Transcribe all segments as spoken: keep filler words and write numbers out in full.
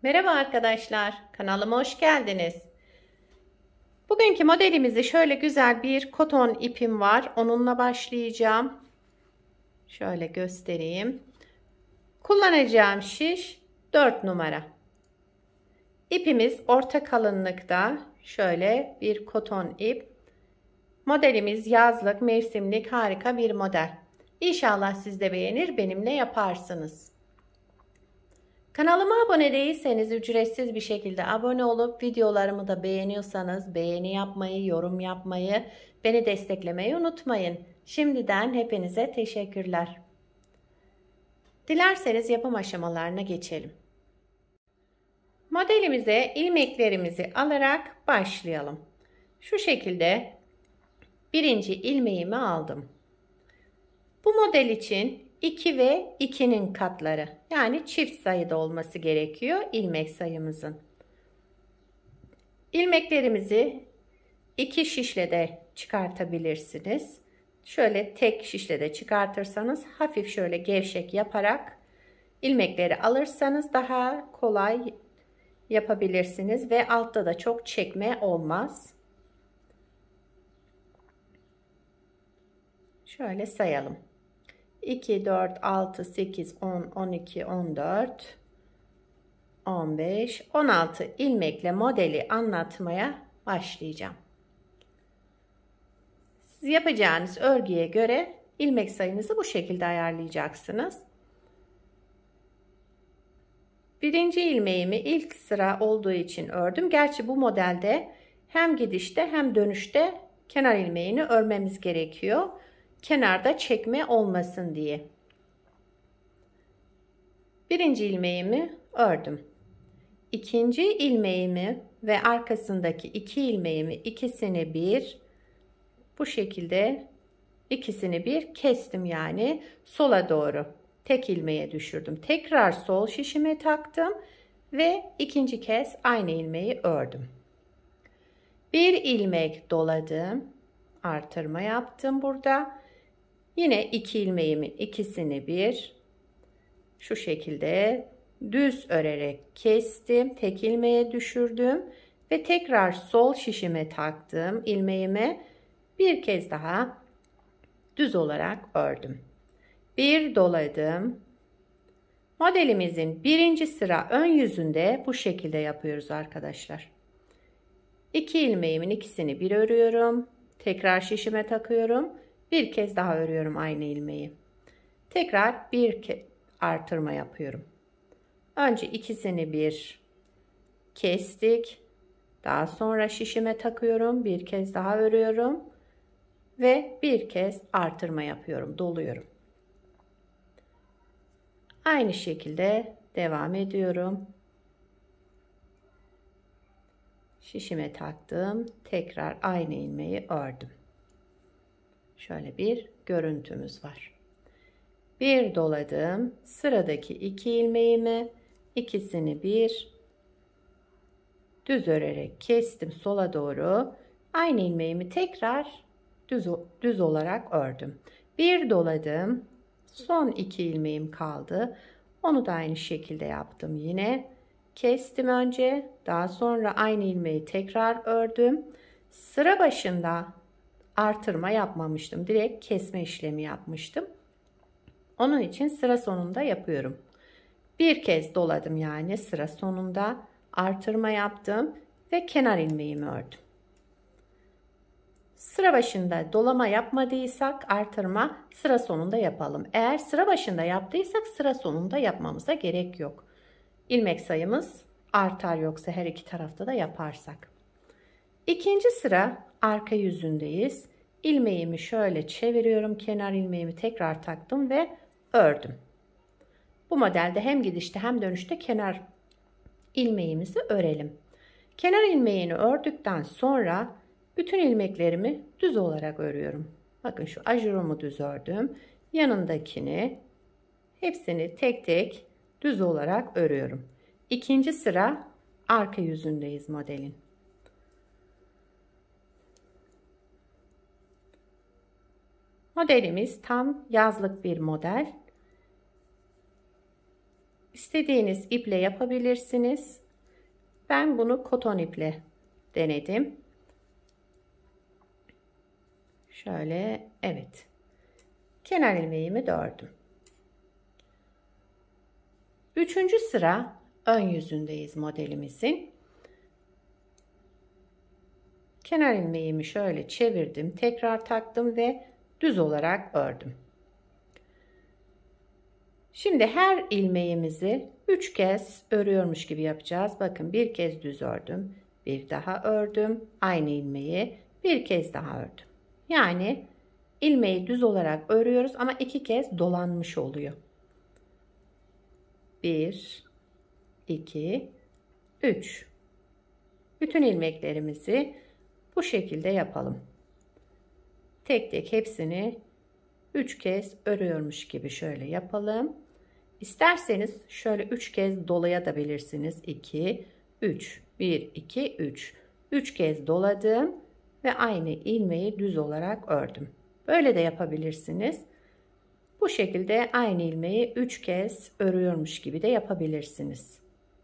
Merhaba arkadaşlar, kanalıma hoş geldiniz. Bugünkü modelimizi şöyle güzel bir koton ipim var. Onunla başlayacağım. Şöyle göstereyim. Kullanacağım şiş dört numara. İpimiz orta kalınlıkta. Şöyle bir koton ip. Modelimiz yazlık, mevsimlik harika bir model. İnşallah siz de beğenir, benimle yaparsınız. Kanalıma abone değilseniz ücretsiz bir şekilde abone olup videolarımı da beğeniyorsanız beğeni yapmayı, yorum yapmayı, beni desteklemeyi unutmayın. Şimdiden hepinize teşekkürler. Dilerseniz yapım aşamalarına geçelim. Modelimize ilmeklerimizi alarak başlayalım. Şu şekilde birinci ilmeğimi aldım. Bu model için iki ve ikinin katları, yani çift sayıda olması gerekiyor ilmek sayımızın. İlmeklerimizi iki şişle de çıkartabilirsiniz. Şöyle tek şişle de çıkartırsanız hafif şöyle gevşek yaparak ilmekleri alırsanız daha kolay yapabilirsiniz ve altta da çok çekme olmaz. Şöyle sayalım. iki, dört, altı, sekiz, on, on iki, on dört, on beş, on altı ilmekle modeli anlatmaya başlayacağım. Siz yapacağınız örgüye göre ilmek sayınızı bu şekilde ayarlayacaksınız. Birinci ilmeğimi ilk sıra olduğu için ördüm. Gerçi bu modelde hem gidişte hem dönüşte kenar ilmeğini örmemiz gerekiyor. Kenarda çekme olmasın diye. Birinci ilmeğimi ördüm. İkinci ilmeğimi ve arkasındaki iki ilmeğimi ikisini bir bu şekilde ikisini bir kestim, yani sola doğru tek ilmeğe düşürdüm. Tekrar sol şişime taktım ve ikinci kez aynı ilmeği ördüm. Bir ilmek doladım. Artırma yaptım burada. Yine iki ilmeğimin ikisini bir şu şekilde düz örerek kestim. Tek ilmeğe düşürdüm ve tekrar sol şişime taktım ilmeğime. Bir kez daha düz olarak ördüm. Bir doladım. Modelimizin birinci sıra ön yüzünde bu şekilde yapıyoruz arkadaşlar. İki ilmeğimin ikisini bir örüyorum. Tekrar şişime takıyorum. Bir kez daha örüyorum aynı ilmeği. Tekrar bir kez artırma yapıyorum. Önce ikisini bir kestik. Daha sonra şişime takıyorum. Bir kez daha örüyorum. Ve bir kez artırma yapıyorum. Doluyorum. Aynı şekilde devam ediyorum. Şişime taktım. Tekrar aynı ilmeği ördüm. Şöyle bir görüntümüz var. Bir doladım. Sıradaki iki ilmeğimi ikisini bir düz örerek kestim sola doğru. Aynı ilmeğimi tekrar düz, düz olarak ördüm. Bir doladım. Son iki ilmeğim kaldı. Onu da aynı şekilde yaptım yine. Kestim önce. Daha sonra aynı ilmeği tekrar ördüm. Sıra başında artırma yapmamıştım. Direkt kesme işlemi yapmıştım. Onun için sıra sonunda yapıyorum. Bir kez doladım, yani sıra sonunda artırma yaptım ve kenar ilmeğimi ördüm. Sıra başında dolama yapmadıysak artırma sıra sonunda yapalım. Eğer sıra başında yaptıysak sıra sonunda yapmamıza gerek yok. İlmek sayımız artar yoksa her iki tarafta da yaparsak. İkinci sıra arka yüzündeyiz. İlmeğimi şöyle çeviriyorum. Kenar ilmeğimi tekrar taktım ve ördüm. Bu modelde hem gidişte hem dönüşte kenar ilmeğimizi örelim. Kenar ilmeğini ördükten sonra bütün ilmeklerimi düz olarak örüyorum. Bakın şu ajurumu düz ördüm. Yanındakini hepsini tek tek düz olarak örüyorum. İkinci sıra arka yüzündeyiz modelin. Modelimiz tam yazlık bir model. İstediğiniz iple yapabilirsiniz. Ben bunu koton iple denedim. Şöyle, evet. Kenar ilmeğimi de ördüm. Üçüncü sıra ön yüzündeyiz modelimizin. Kenar ilmeğimi şöyle çevirdim, tekrar taktım ve düz olarak ördüm. Şimdi her ilmeğimizi üç kez örüyormuş gibi yapacağız. Bakın, bir kez düz ördüm, bir daha ördüm, aynı ilmeği bir kez daha ördüm. Yani ilmeği düz olarak örüyoruz ama iki kez dolanmış oluyor. bir, iki, üç. Bütün ilmeklerimizi bu şekilde yapalım. Tek tek hepsini üç kez örüyormuş gibi şöyle yapalım. İsterseniz şöyle üç kez dolayabilirsiniz. iki, üç. bir, iki, üç. üç kez doladım ve aynı ilmeği düz olarak ördüm. Böyle de yapabilirsiniz. Bu şekilde aynı ilmeği üç kez örüyormuş gibi de yapabilirsiniz.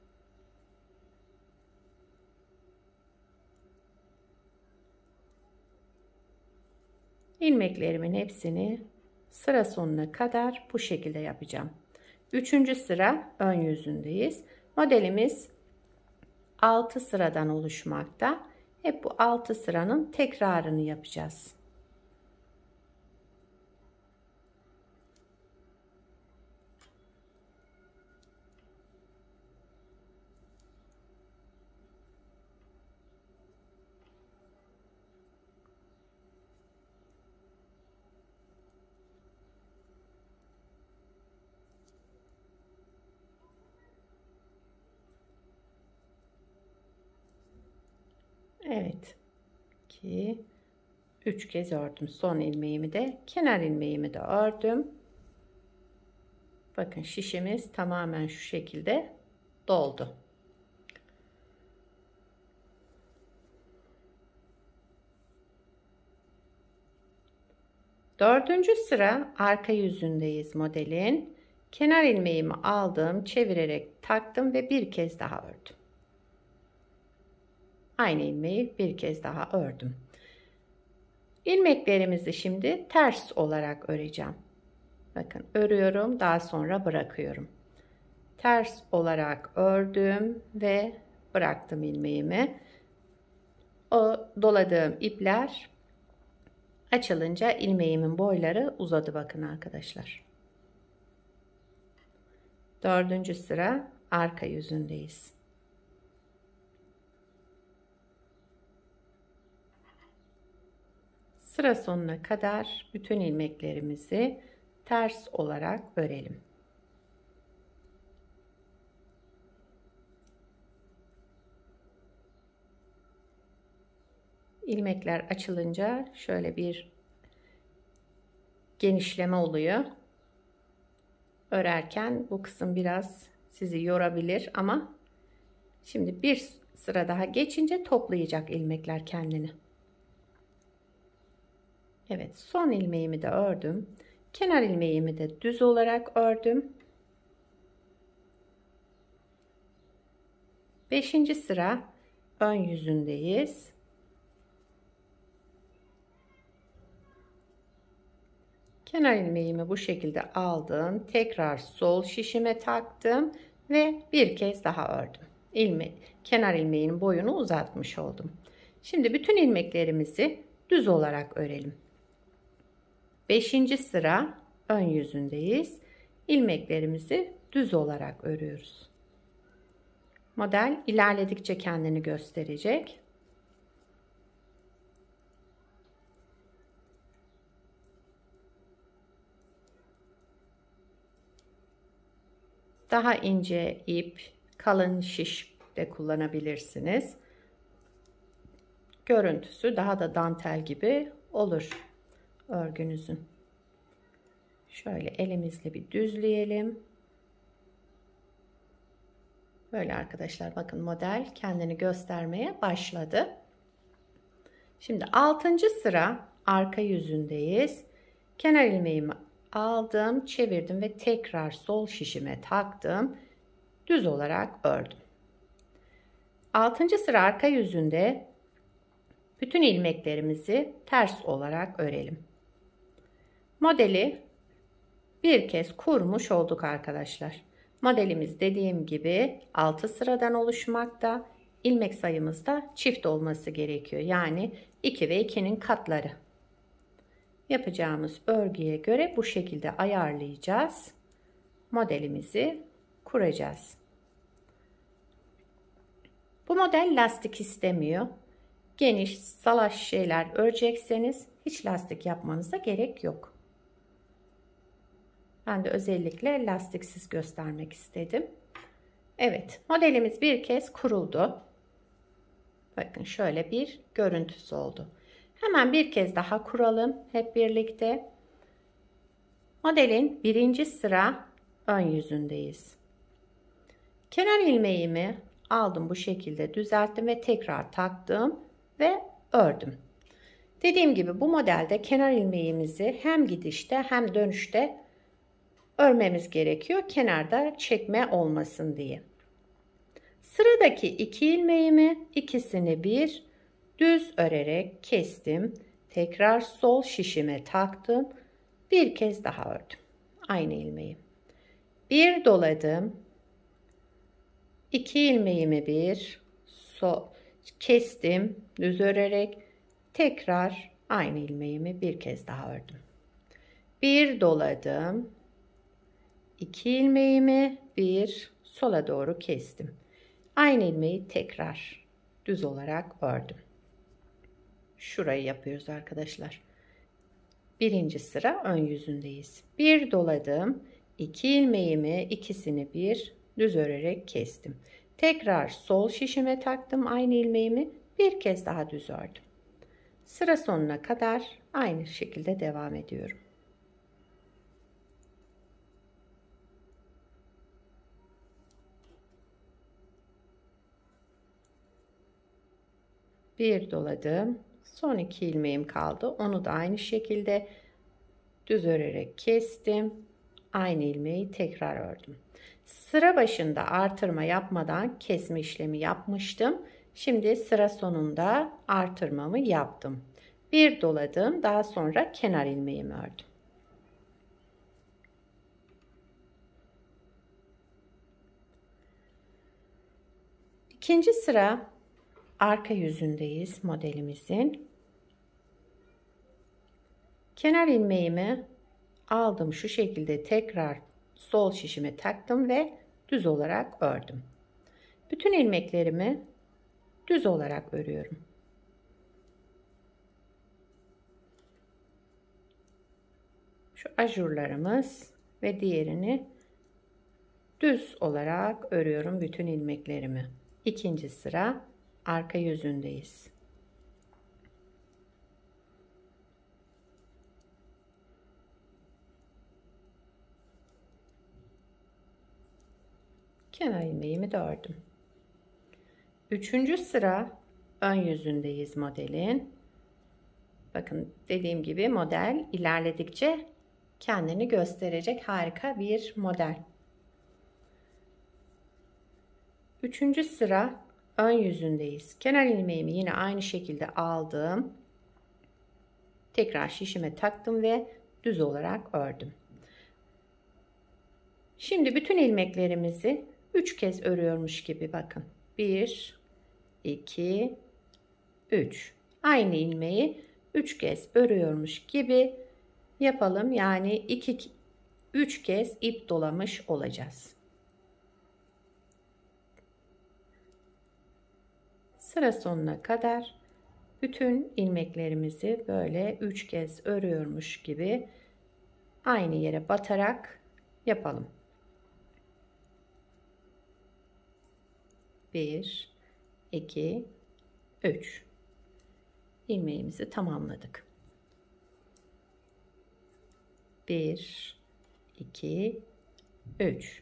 İlmeklerimin hepsini sıra sonuna kadar bu şekilde yapacağım. Üçüncü sıra ön yüzündeyiz. Modelimiz altı sıradan oluşmakta. Hep bu altı sıranın tekrarını yapacağız. Evet. iki, üç kez ördüm. Son ilmeğimi de, kenar ilmeğimi de ördüm. Bakın, şişimiz tamamen şu şekilde doldu. Dördüncü sıra arka yüzündeyiz modelin. Kenar ilmeğimi aldım, çevirerek taktım ve bir kez daha ördüm. Aynı ilmeği bir kez daha ördüm. İlmeklerimizi şimdi ters olarak öreceğim. Bakın, örüyorum, daha sonra bırakıyorum. Ters olarak ördüm ve bıraktım ilmeğimi. O doladığım ipler açılınca ilmeğimin boyları uzadı, bakın arkadaşlar. Dördüncü sıra arka yüzündeyiz. Sıra sonuna kadar bütün ilmeklerimizi ters olarak örelim. İlmekler açılınca şöyle bir genişleme oluyor. Örerken bu kısım biraz sizi yorabilir ama şimdi bir sıra daha geçince toplayacak ilmekler kendini. Evet, son ilmeğimi de ördüm. Kenar ilmeğimi de düz olarak ördüm. Beşinci sıra ön yüzündeyiz. Kenar ilmeğimi bu şekilde aldım. Tekrar sol şişime taktım ve bir kez daha ördüm. İlmek, kenar ilmeğinin boyunu uzatmış oldum. Şimdi bütün ilmeklerimizi düz olarak örelim. Beşinci sıra ön yüzündeyiz. İlmeklerimizi düz olarak örüyoruz. Model ilerledikçe kendini gösterecek. Daha ince ip, kalın şiş de kullanabilirsiniz. Görüntüsü daha da dantel gibi olur örgünüzün. Şöyle elimizle bir düzleyelim. Böyle arkadaşlar, bakın model kendini göstermeye başladı. Şimdi altıncı sıra arka yüzündeyiz. Kenar ilmeğimi aldım, çevirdim ve tekrar sol şişime taktım. düz olarak ördüm. altıncı sıra arka yüzünde bütün ilmeklerimizi ters olarak örelim. Modeli bir kez kurmuş olduk arkadaşlar. Modelimiz dediğim gibi altı sıradan oluşmakta. İlmek sayımız da çift olması gerekiyor. Yani iki ve ikinin katları. Yapacağımız örgüye göre bu şekilde ayarlayacağız. Modelimizi kuracağız. Bu model lastik istemiyor. Geniş, salaş şeyler örecekseniz hiç lastik yapmanıza gerek yok. Ben de özellikle lastiksiz göstermek istedim. Evet, modelimiz bir kez kuruldu. Bakın şöyle bir görüntüsü oldu. Hemen bir kez daha kuralım hep birlikte. Modelin birinci sıra ön yüzündeyiz. Kenar ilmeğimi aldım, bu şekilde düzelttim ve tekrar taktım ve ördüm. Dediğim gibi bu modelde kenar ilmeğimizi hem gidişte hem dönüşte örmemiz gerekiyor. Kenarda çekme olmasın diye. Sıradaki iki ilmeğimi ikisini bir düz örerek kestim. Tekrar sol şişime taktım. Bir kez daha ördüm. Aynı ilmeği. Bir doladım. İki ilmeğimi bir sol kestim. Düz örerek tekrar aynı ilmeğimi bir kez daha ördüm. Bir doladım. İki ilmeğimi bir sola doğru kestim. Aynı ilmeği tekrar düz olarak ördüm. Şurayı yapıyoruz arkadaşlar. Birinci sıra ön yüzündeyiz. Bir doladım. İki ilmeğimi ikisini bir düz örerek kestim. Tekrar sol şişime taktım aynı ilmeğimi. Bir kez daha düz ördüm. Sıra sonuna kadar aynı şekilde devam ediyorum. Bir doladım. Son iki ilmeğim kaldı. Onu da aynı şekilde düz örerek kestim. Aynı ilmeği tekrar ördüm. Sıra başında artırma yapmadan kesme işlemi yapmıştım. Şimdi sıra sonunda artırmamı yaptım. Bir doladım. Daha sonra kenar ilmeğimi ördüm. İkinci sıra arka yüzündeyiz modelimizin. Kenar ilmeğimi aldım, şu şekilde tekrar sol şişime taktım ve düz olarak ördüm. Bütün ilmeklerimi düz olarak örüyorum. Şu ajurlarımız ve diğerini düz olarak örüyorum bütün ilmeklerimi. İkinci sıra arka yüzündeyiz. Kenar ilmeğimi de ördüm. Üçüncü sıra ön yüzündeyiz modelin. Bakın dediğim gibi model ilerledikçe kendini gösterecek harika bir model. Üçüncü sıra ön yüzündeyiz. Kenar ilmeğimi yine aynı şekilde aldım. Tekrar şişime taktım ve düz olarak ördüm. Şimdi bütün ilmeklerimizi üç kez örüyormuş gibi bakın. bir, iki, üç. Aynı ilmeği üç kez örüyormuş gibi yapalım. Yani iki, üç kez ip dolamış olacağız. Sıra sonuna kadar bütün ilmeklerimizi böyle üç kez örüyormuş gibi aynı yere batarak yapalım. bir, iki, üç. İlmeğimizi tamamladık. bir, iki, üç.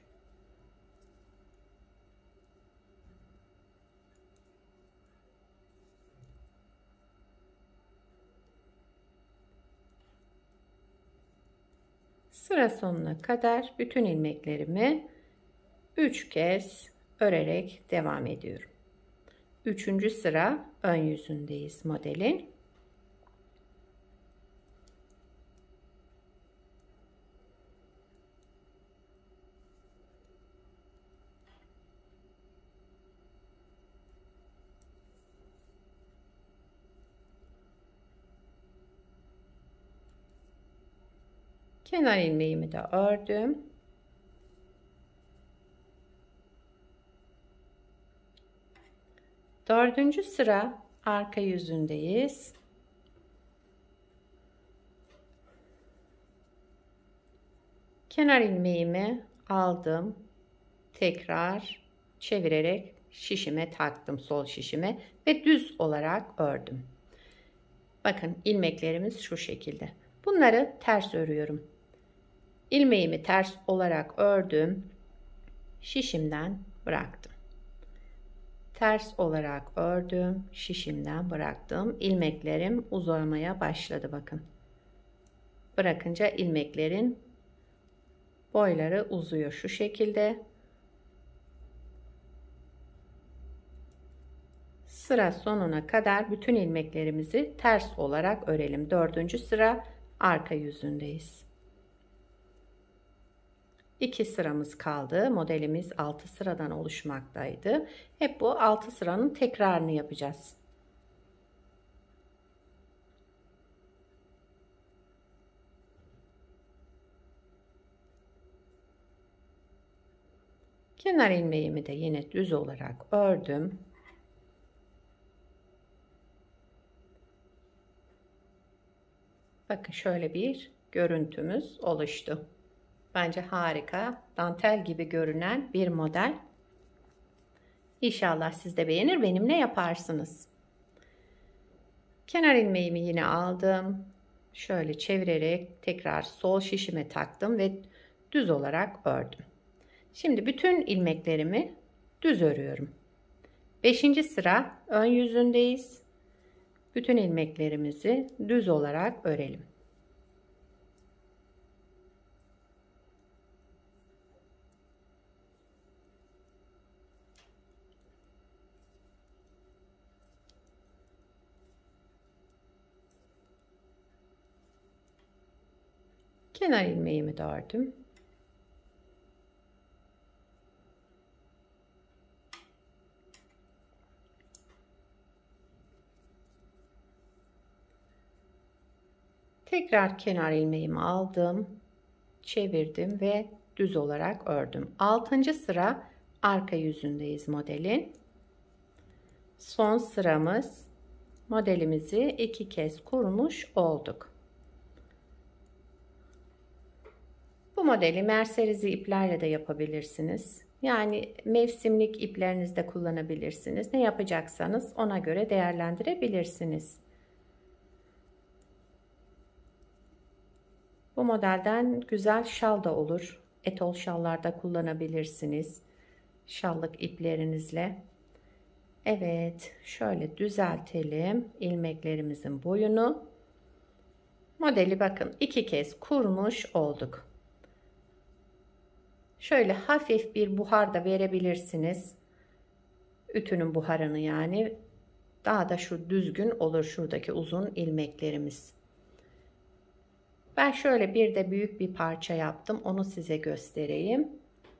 Sıra sonuna kadar bütün ilmeklerimi üç kez örerek devam ediyorum. Üçüncü sıra ön yüzündeyiz modelin. Kenar ilmeğimi de ördüm. Dördüncü sıra arka yüzündeyiz. Kenar ilmeğimi aldım. Tekrar çevirerek şişime taktım, sol şişime ve düz olarak ördüm. Bakın ilmeklerimiz şu şekilde. Bunları ters örüyorum. İlmeğimi ters olarak ördüm. Şişimden bıraktım. Ters olarak ördüm. Şişimden bıraktım. İlmeklerim uzamaya başladı bakın. Bırakınca ilmeklerin boyları uzuyor şu şekilde. Sıra sonuna kadar bütün ilmeklerimizi ters olarak örelim. Dördüncü sıra arka yüzündeyiz. İki sıramız kaldı. Modelimiz altı sıradan oluşmaktaydı. Hep bu altı sıranın tekrarını yapacağız. Kenar ilmeğimi de yine düz olarak ördüm. Bakın şöyle bir görüntümüz oluştu. Bence harika, dantel gibi görünen bir model. İnşallah siz de beğenir, benimle yaparsınız. Kenar ilmeğimi yine aldım. Şöyle çevirerek tekrar sol şişime taktım ve düz olarak ördüm. Şimdi bütün ilmeklerimi düz örüyorum. Beşinci sıra ön yüzündeyiz. Bütün ilmeklerimizi düz olarak örelim. Kenar ilmeğimi de ördüm. Tekrar kenar ilmeğimi aldım, çevirdim ve düz olarak ördüm. Altıncı sıra arka yüzündeyiz modelin. Son sıramız, modelimizi iki kez kurmuş olduk. Bu modeli merserizi iplerle de yapabilirsiniz. Yani mevsimlik iplerinizde kullanabilirsiniz. Ne yapacaksanız ona göre değerlendirebilirsiniz. Bu modelden güzel şal da olur. Etol şallarda kullanabilirsiniz. Şallık iplerinizle. Evet, şöyle düzeltelim ilmeklerimizin boyunu. Modeli bakın iki kez kurmuş olduk. Şöyle hafif bir buhar da verebilirsiniz. Ütünün buharını yani. Daha da şu düzgün olur şuradaki uzun ilmeklerimiz. Ben şöyle bir de büyük bir parça yaptım. Onu size göstereyim.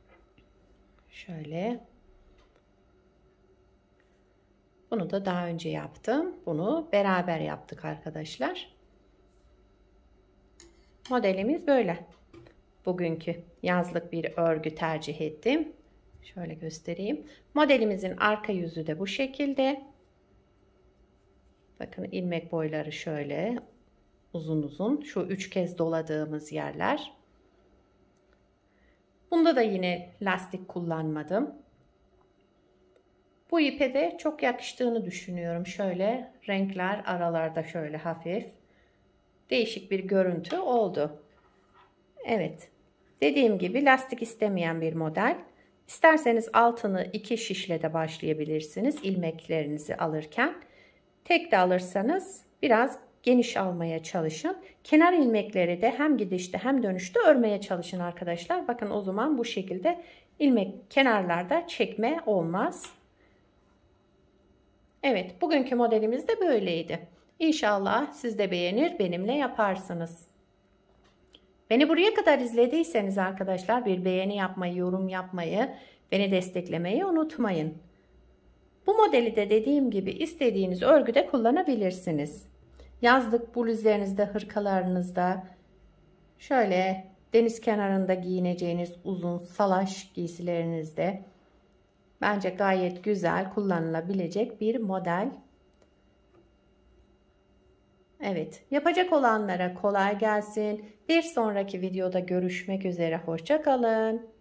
Şöyle. Bunu da daha önce yaptım. Bunu beraber yaptık arkadaşlar. Modelimiz böyle. Bugünkü yazlık bir örgü tercih ettim. Şöyle göstereyim. Modelimizin arka yüzü de bu şekilde. Bakın ilmek boyları şöyle uzun uzun. Şu üç kez doladığımız yerler. Bunda da yine lastik kullanmadım. Bu ipe de çok yakıştığını düşünüyorum. Şöyle renkler aralarda şöyle hafif. Değişik bir görüntü oldu. Evet. Dediğim gibi lastik istemeyen bir model. İsterseniz altını iki şişle de başlayabilirsiniz ilmeklerinizi alırken. Tek de alırsanız biraz geniş almaya çalışın. Kenar ilmekleri de hem gidişte hem dönüşte örmeye çalışın arkadaşlar. Bakın o zaman bu şekilde ilmek kenarlarda çekme olmaz. Evet, bugünkü modelimiz de böyleydi. İnşallah siz de beğenir, benimle yaparsınız. Beni buraya kadar izlediyseniz arkadaşlar bir beğeni yapmayı, yorum yapmayı, beni desteklemeyi unutmayın. Bu modeli de dediğim gibi istediğiniz örgüde kullanabilirsiniz. Yazlık bluzlerinizde, hırkalarınızda, şöyle deniz kenarında giyineceğiniz uzun salaş giysilerinizde bence gayet güzel kullanılabilecek bir model. Evet, yapacak olanlara kolay gelsin. Bir sonraki videoda görüşmek üzere. Hoşça kalın.